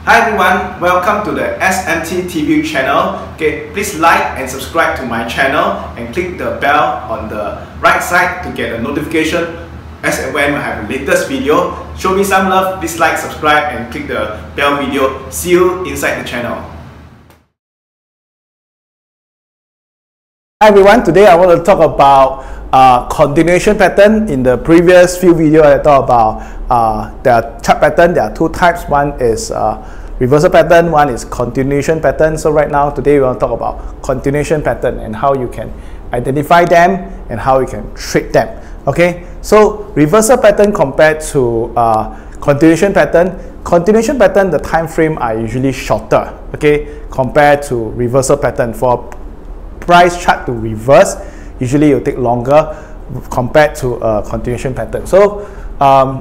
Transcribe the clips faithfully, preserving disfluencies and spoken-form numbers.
Hi everyone, welcome to the S M T T V channel. Okay, please like and subscribe to my channel and click the bell on the right side to get a notification as and when I have the latest video. Show me some love, please like, subscribe and click the bell video. See you inside the channel. Hi everyone, today I want to talk about uh, continuation pattern. In the previous few videos I talked about uh, the chart pattern. There are two types. One is uh, reversal pattern, one is continuation pattern. So right now today we want to talk about continuation pattern and how you can identify them and how you can trade them. Okay, so reversal pattern compared to uh, continuation pattern. Continuation pattern, the time frame are usually shorter, okay, compared to reversal pattern. For price chart to reverse, usually it will take longer compared to a continuation pattern. So, um,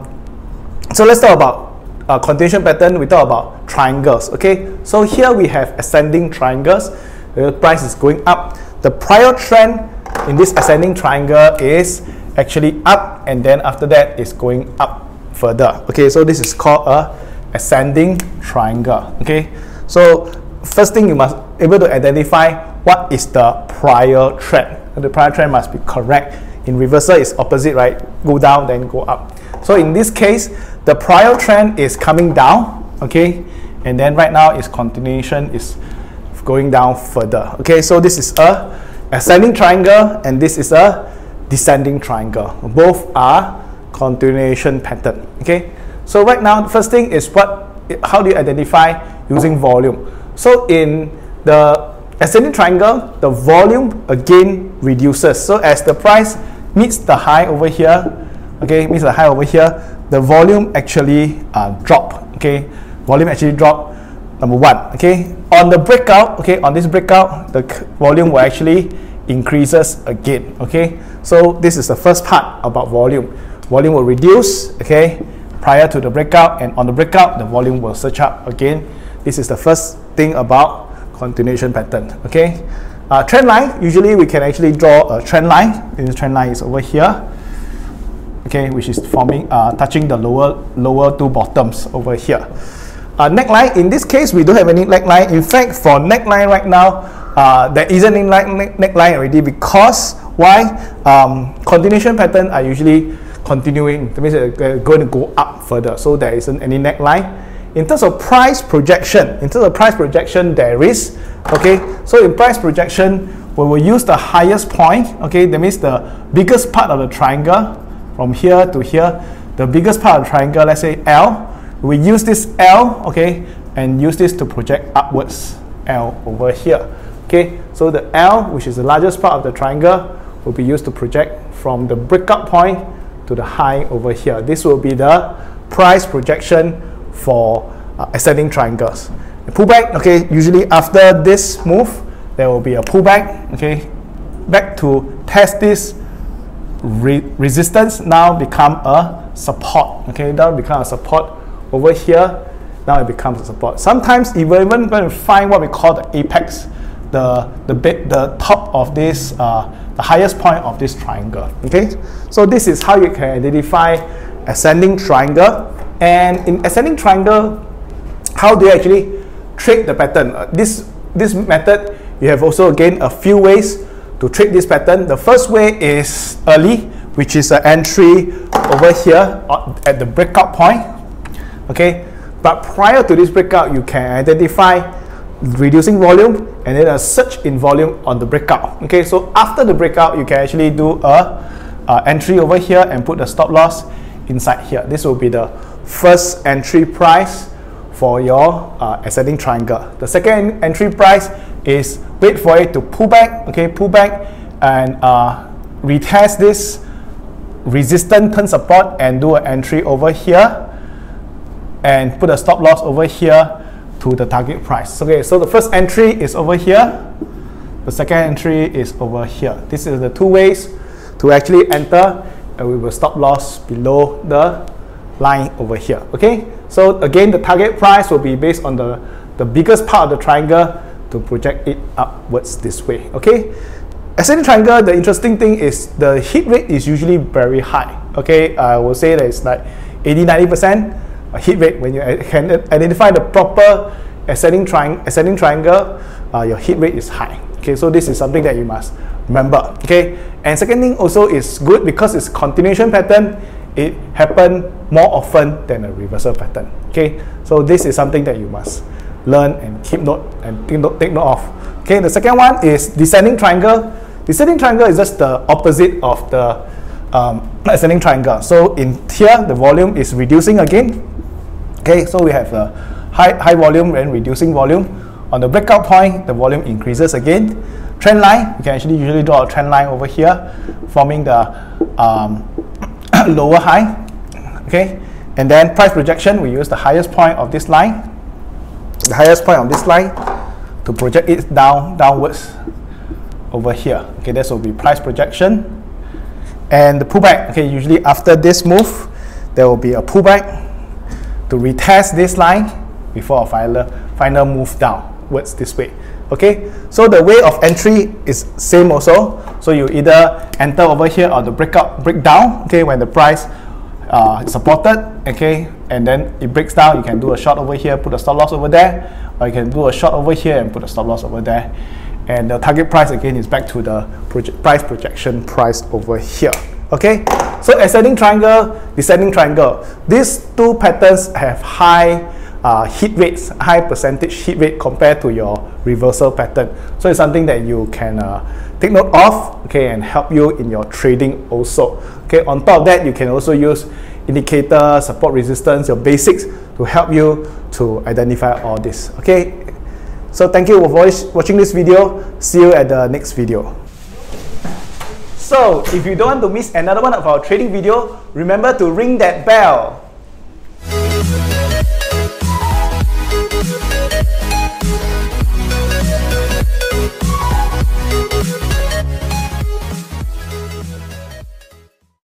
so let's talk about uh, continuation pattern. We talk about triangles. Okay, so here we have ascending triangles. The price is going up. The prior trend in this ascending triangle is actually up, and then after that is going up further. Okay, so this is called a ascending triangle. Okay, so first thing you must be able to identify what is the prior trend. The prior trend must be correct. In reversal, it's opposite, right? Go down, then go up. So in this case, the prior trend is coming down, okay? And then right now, its continuation is going down further. Okay, so this is a ascending triangle, and this is a descending triangle. Both are continuation pattern. Okay, so right now, the first thing is what? How do you identify using volume? So in the ascending triangle, the volume again reduces. So as the price meets the high over here, okay, meets the high over here, the volume actually uh, drop. Okay, volume actually drop. Number one. Okay, on the breakout, okay, on this breakout, the volume will actually increases again. Okay, so this is the first part about volume. Volume will reduce, okay, prior to the breakout, and on the breakout, the volume will surge up again. This is the first thing about continuation pattern. Okay, uh, trend line, usually we can actually draw a trend line. This trend line is over here, okay, which is forming uh, touching the lower lower two bottoms over here. Uh, neckline, in this case we don't have any neckline. In fact, for neckline right now uh, there isn't any neckline already, because why? Um, continuation pattern are usually continuing. That means they're going to go up further, so there isn't any neckline. In terms of price projection, in terms of price projection, there is, okay, so in price projection, we will use the highest point, okay, that means the biggest part of the triangle from here to here, the biggest part of the triangle, let's say L, we use this L, okay, and use this to project upwards, L over here, okay, so the L, which is the largest part of the triangle, will be used to project from the breakout point to the high over here. This will be the price projection for uh, ascending triangles. The pullback, okay, usually after this move, there will be a pullback, okay, back to test this re resistance, now become a support, okay, now become a support over here, now it becomes a support. Sometimes we're even going to find what we call the apex, the the bit, the top of this, uh, the highest point of this triangle, okay. So this is how you can identify ascending triangle. And in ascending triangle, how do you actually trade the pattern? Uh, this this method, you have also again a few ways to trade this pattern. The first way is early, which is an entry over here at the breakout point. Okay, but prior to this breakout, you can identify reducing volume and then a surge in volume on the breakout. Okay, so after the breakout, you can actually do a, a entry over here and put the stop loss inside here. This will be the first entry price for your uh, ascending triangle. The second entry price is wait for it to pull back, okay, pull back and uh, retest this resistance, turn support, and do an entry over here and put a stop loss over here to the target price. Okay, so the first entry is over here, the second entry is over here. This is the two ways to actually enter, and we will stop loss below the line over here. Okay, so again, the target price will be based on the the biggest part of the triangle to project it upwards this way. Okay, ascending triangle, the interesting thing is the hit rate is usually very high. Okay, I will say that it's like eighty to ninety percent. hit rate. When you can identify the proper ascending, tri ascending triangle, uh, your hit rate is high. Okay, so this is something that you must remember. Okay, and second thing also is good because it's continuation pattern. It happen more often than a reversal pattern. Okay, so this is something that you must learn and keep note and take note, take note of. Okay, the second one is descending triangle. Descending triangle is just the opposite of the um, ascending triangle. So in here, the volume is reducing again. Okay, so we have a high high volume and reducing volume. On the breakout point, the volume increases again. Trend line, you can actually usually draw a trend line over here, forming the um, lower high. Okay, and then price projection, we use the highest point of this line, the highest point of this line, to project it down downwards over here. Okay, this will be price projection. And the pullback, okay, usually after this move, there will be a pullback to retest this line before a final final move downwards this way. Okay, so the way of entry is same also. So you either enter over here or the breakout breakdown. Okay, when the price uh, is supported. Okay, and then it breaks down, you can do a short over here, put a stop loss over there, or you can do a short over here and put a stop loss over there. And the target price again is back to the project price projection price over here. Okay, so ascending triangle, descending triangle. These two patterns have high uh, hit rates, high percentage hit rate compared to your reversal pattern. So it's something that you can uh, take note of, okay, and help you in your trading also. Okay, on top of that, you can also use indicator, support, resistance, your basics to help you to identify all this. Okay, so thank you for watching this video. See you at the next video. So if you don't want to miss another one of our trading video, remember to ring that bell.